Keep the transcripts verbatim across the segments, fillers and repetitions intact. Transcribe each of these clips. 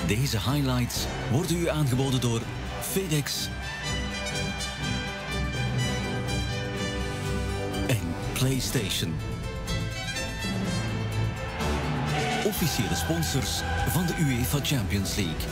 Deze highlights worden u aangeboden door FedEx en PlayStation. Officiële sponsors van de UEFA Champions League.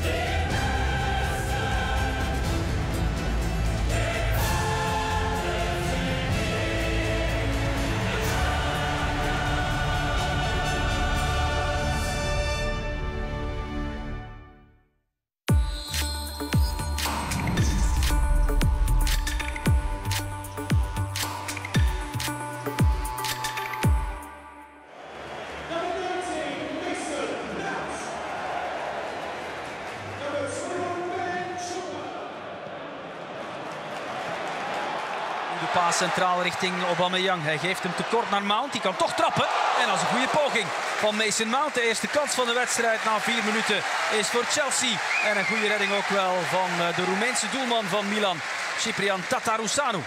De paas centraal richting Aubameyang. Hij geeft hem tekort naar Mount. Die kan toch trappen. En dat is een goede poging van Mason Mount. De eerste kans van de wedstrijd na vier minuten is voor Chelsea. En een goede redding ook wel van de Roemeense doelman van Milan, Cyprian Tatarusanu.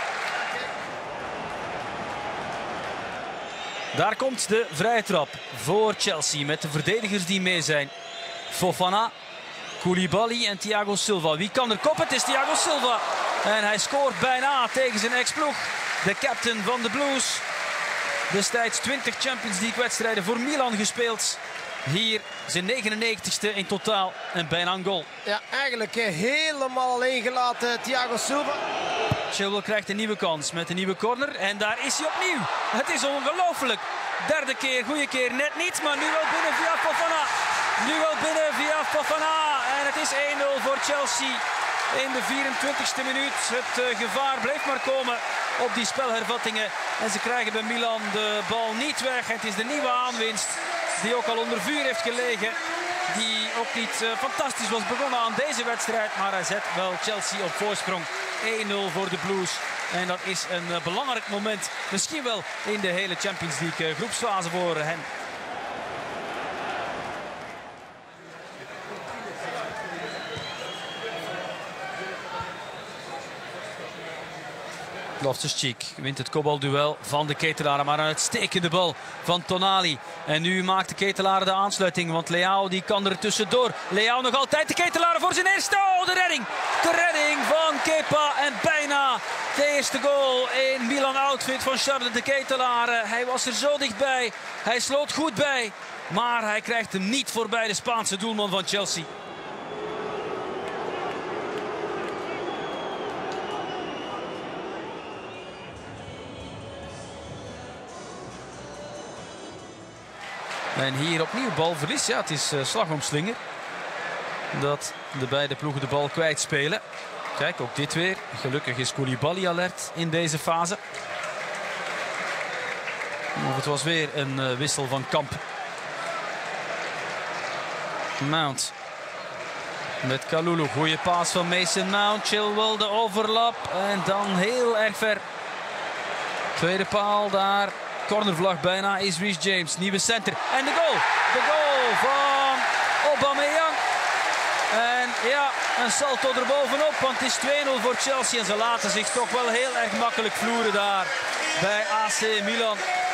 Daar komt de vrije trap voor Chelsea met de verdedigers die mee zijn. Fofana, Koulibaly en Thiago Silva. Wie kan er koppen? Het is Thiago Silva. En hij scoort bijna tegen zijn ex-ploeg. De captain van de Blues. Destijds twintig Champions League wedstrijden voor Milan gespeeld. Hier zijn negenennegentigste in totaal en bijna een goal. Ja, eigenlijk helemaal alleen gelaten Thiago Silva. Chilwell krijgt een nieuwe kans met een nieuwe corner. En daar is hij opnieuw. Het is ongelooflijk. Derde keer, goede keer, net niet. Maar nu wel binnen via Fofana. Nu wel binnen via Fofana. En het is één nul voor Chelsea. In de vierentwintigste minuut. Het uh, gevaar bleef maar komen op die spelhervattingen. En ze krijgen bij Milan de bal niet weg. En het is de nieuwe aanwinst die ook al onder vuur heeft gelegen. Die ook niet uh, fantastisch was begonnen aan deze wedstrijd. Maar hij zet wel Chelsea op voorsprong. één nul voor de Blues. En dat is een uh, belangrijk moment. Misschien wel in de hele Champions League uh, groepsfase voor hen. Loftus-Cheek wint het kopbalduel van de Ketelaar, maar een uitstekende bal van Tonali. En nu maakt de Ketelaar de aansluiting, want Leao die kan er tussendoor. Leao nog altijd de Ketelaar voor zijn eerste. Oh, de redding! De redding van Kepa en bijna de eerste goal in Milan-outfit van Charles de Ketelaar. Hij was er zo dichtbij, hij sloot goed bij, maar hij krijgt hem niet voorbij, de Spaanse doelman van Chelsea. En hier opnieuw balverlies. Ja, het is uh, slag om slinger dat de beide ploegen de bal kwijtspelen. Kijk, ook dit weer. Gelukkig is Koulibaly alert in deze fase. Of het was weer een uh, wissel van kamp. Mount. Met Kalulu. Goeie paas van Mason Mount. Chilwell de overlap. En dan heel erg ver. Tweede paal daar. Cornervlag bijna is Reece James. Nieuwe center. En de goal. De goal van Aubameyang. En ja, een salto erbovenop. Want het is twee nul voor Chelsea. En ze laten zich toch wel heel erg makkelijk vloeren daar bij A C Milan.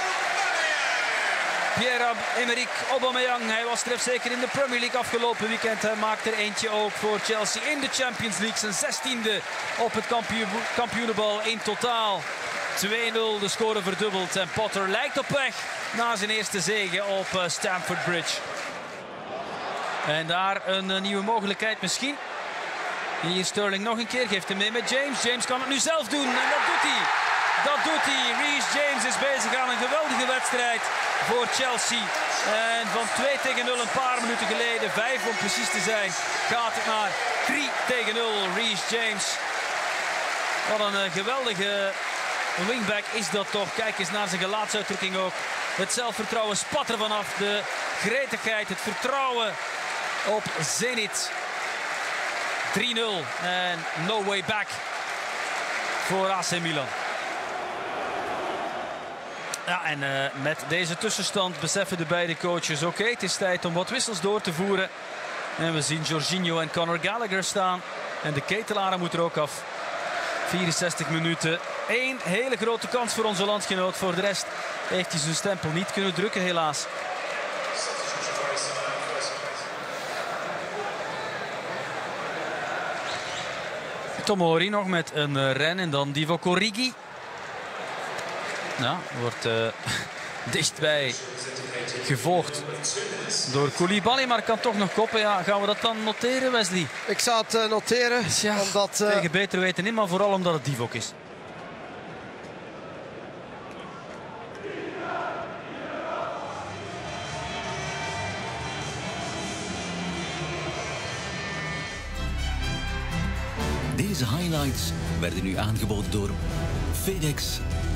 Pierre-Emerick Aubameyang. Hij was trefzeker in de Premier League afgelopen weekend. Hij maakt er eentje ook voor Chelsea in de Champions League. Zijn zestiende op het kampioen, kampioenenbal in totaal. twee nul, de score verdubbeld. En Potter lijkt op weg na zijn eerste zege op Stamford Bridge. En daar een nieuwe mogelijkheid misschien. Hier Sterling nog een keer, geeft hem mee met James. James kan het nu zelf doen en dat doet hij. Dat doet hij. Reece James is bezig aan een geweldige wedstrijd voor Chelsea. En van twee tegen nul een paar minuten geleden, vijf om precies te zijn, gaat het naar drie tegen nul. Reece James. Wat een geweldige wingback is dat toch. Kijk eens naar zijn gelaatsuitdrukking ook. Het zelfvertrouwen spat er vanaf. De gretigheid, het vertrouwen op Zenit. drie nul en no way back voor A C Milan. Ja, en uh, met deze tussenstand beseffen de beide coaches oké, okay, het is tijd om wat wissels door te voeren. En we zien Jorginho en Conor Gallagher staan. En de Ketelaren moet er ook af. vierenzestig minuten. Eén hele grote kans voor onze landgenoot. Voor de rest heeft hij zijn stempel niet kunnen drukken helaas. Tomori nog met een uh, ren en dan Divock Origi. Ja, wordt uh, dichtbij gevolgd door Koulibaly, maar kan toch nog koppen. Ja, gaan we dat dan noteren, Wesley? Ik zou het uh, noteren. Ja, omdat, uh... tegen beter weten in, maar vooral omdat het Divock is. Deze highlights werden u aangeboden door FedEx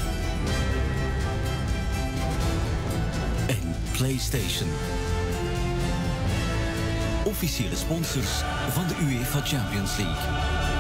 en PlayStation. Officiële sponsors van de UEFA Champions League.